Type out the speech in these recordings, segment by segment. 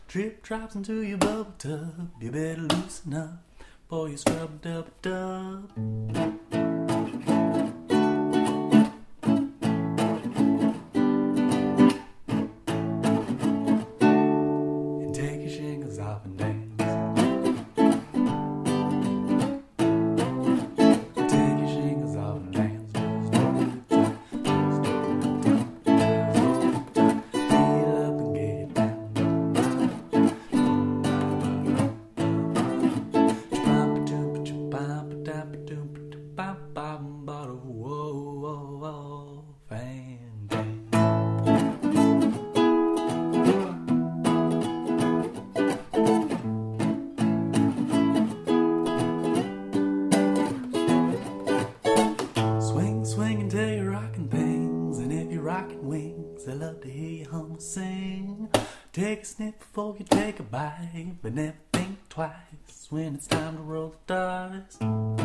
Drip drops into your bubble tub. You better loosen up before you scrub dub dub. And take your shingles off and dance. Take your shingles off and dance. Swing until you're rocking things, and if you're rocking wings, I love to hear you hum or sing. Take a sniff before you take a bite, but never think twice when it's time to roll the dice.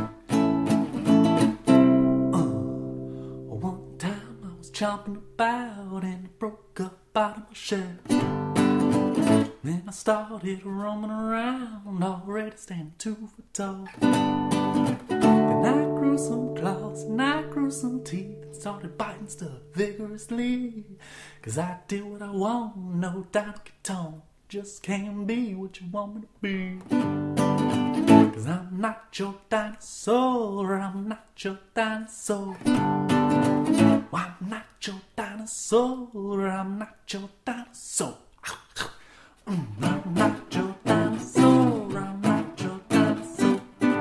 One time I was chomping about and it broke up out of my shell. Then I started roaming around, already standing 2 foot tall. Then I grew some claws and I grew some teeth and started biting stuff vigorously. 'Cause I do what I want, no doubt tone. Just can't be what you want me to be. 'Cause I'm not your dinosaur, I'm not your dinosaur. I'm not your dinosaur, I'm not your dinosaur. I'm not your dinosaur, I'm not your dinosaur.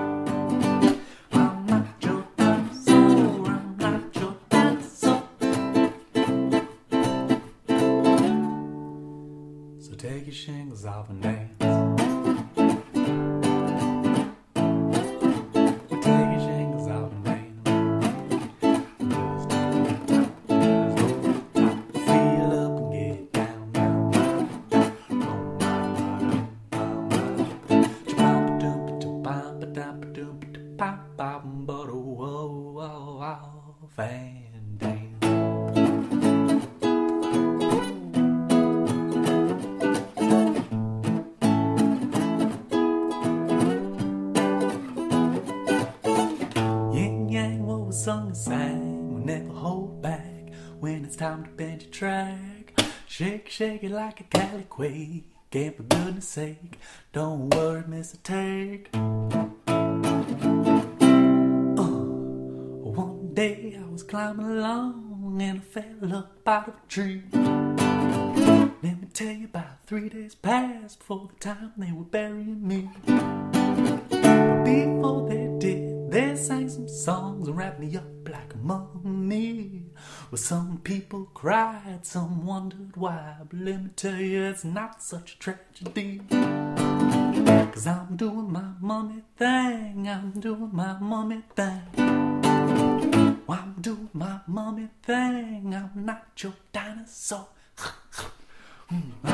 I'm not your dinosaur, I'm not your dinosaur. So take your shingles off and dance. Sung and sang, will never hold back when it's time to bend your track. Shake, shake it like a caliquake, and for goodness sake, don't worry, miss a take. One day I was climbing along and I fell up out of a tree. Let me tell you, about 3 days passed before the time they were burying me. But before they did, they sang some songs and wrapped me up like a mummy. Well, some people cried, some wondered why, but let me tell you, it's not such a tragedy. 'Cause I'm doing my mummy thing, I'm doing my mummy thing. I'm doing my mummy thing, I'm not your dinosaur.